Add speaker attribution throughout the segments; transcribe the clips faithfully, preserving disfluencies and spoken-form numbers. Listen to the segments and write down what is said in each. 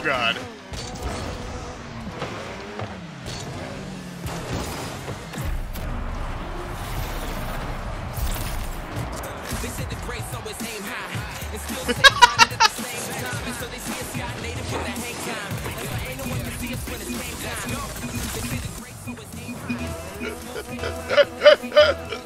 Speaker 1: God.
Speaker 2: They said the grace always aim high and still stay grounded at the same time. And so they see a sky native with a hang time. And so ain't no one can see us when it's game time. They say the grace always aim high.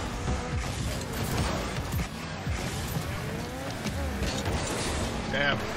Speaker 1: Damn.